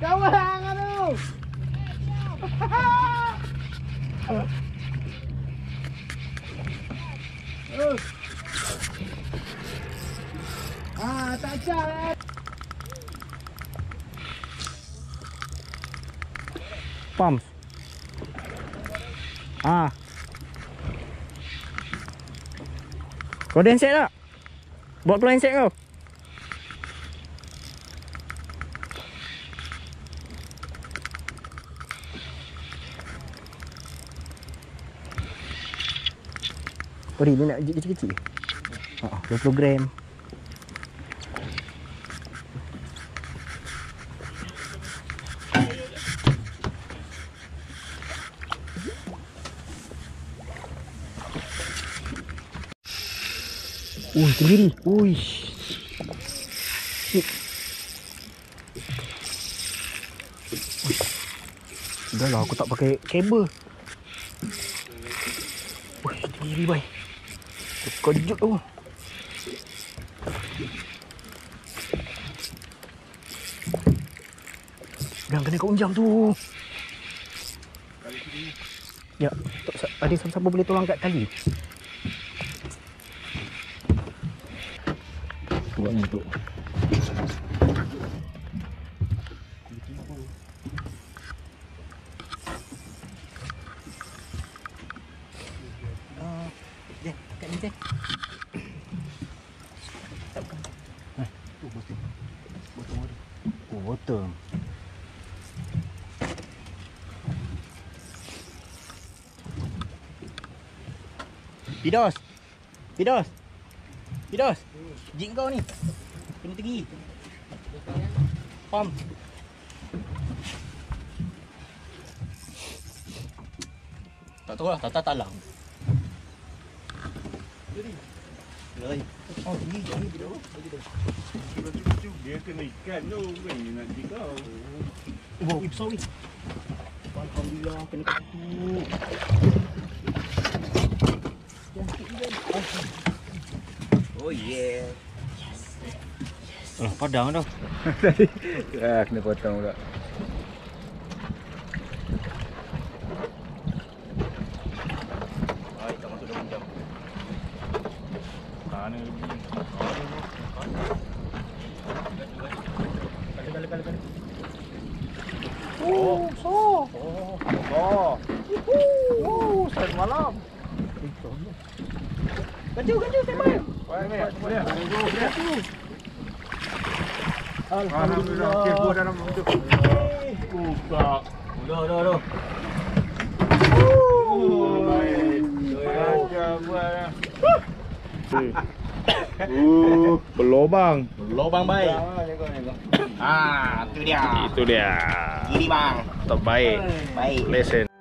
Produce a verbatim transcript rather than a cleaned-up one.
Kawan, aduh. Uh. Ah, tak cak. Pumps. Ah. Kau ada handset tak? Buat keluar handset kau. Oh dia nak kecil-kecil. Haa, dua puluh gram. Ui, sendiri. Ui. Shit. Dah lah, aku tak pakai kabel. Ui, sendiri bhai. Kejut tu. Jangan kena kat unjam tu. Ya, ada siapa-siapa boleh tolong kat tali? Buat ni tu. Ah, dia kat ni teh. Takkan. Eh, tu botol. Botol ada. Oh, botol. Pidos. Pidos. Pidos. Jig kau ni. Kena tinggi. Pam. Tak tahu lah, tak tak talang. Jadi. Lari. Oh, tinggi tinggi Pidos. Dia kena ikan tu, bukan nak jig kau. Oh, besar ni. Alhamdulillah kena kat situ. Oh yeah. Oh, padang dah. Ah, kena potong pula. Ai, tak masuk dalam jam. Mana lagi? Kali kali kali kali. Oh, so. Oh, oh. Oh, satu malam. Kaju kaju tembak. Baik, baik. Boleh. Alhamdulillah. Okey, gua dalam tu. Buka. Dah dah dah. Oh, baik. Macam buat. Uh, berlobang. Lobang baik. Ah, tu dia. Itu dia. Kiri bang. Terbaik. Baik. Lesen.